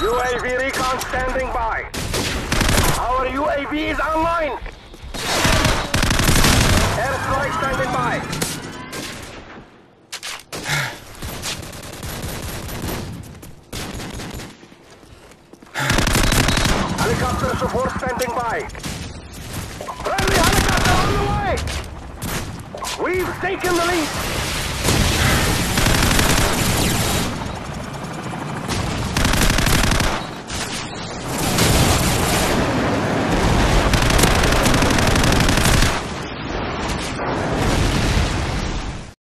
UAV recon standing by. Our UAV is online. Airstrike standing by. Helicopter support standing by. Friendly helicopter on the way. We've taken the lead.